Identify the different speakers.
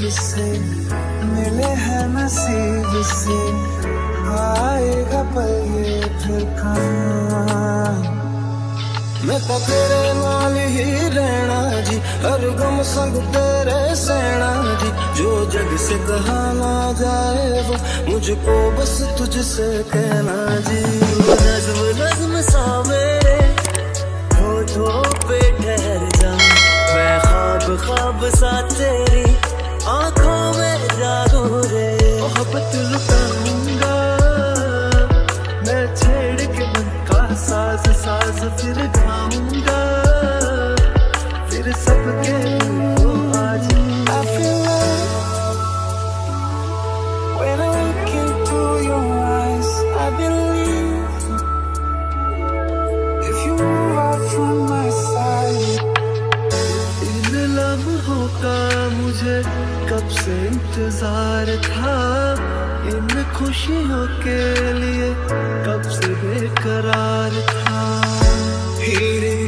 Speaker 1: से मिले हैं नसीब से, आएगा पल ये फिर कहाँ। मैं तो तेरे नाल ही रहना जी, हर गम संग तेरे सहना जी। जो जग से कहा ना जाए वो मुझको बस तुझसे कहना जी।
Speaker 2: नज़्म नज़्म सा मेरे होठों पे ठहर जा, मैं ख्वाब ख्वाब सा तेरी आंखों में जागू रे।
Speaker 1: मोहब्बत लुटाऊंगा मैं छेड़ के मन का साज साज, फिर गाऊंगा फिर सबके को आज। I feel like when I look into your eyes, I believe if you move out from my side। इन लम्हों का मुझे कब से इंतजार था, इन खुशियों के लिए कब से बेकरार था। हीरे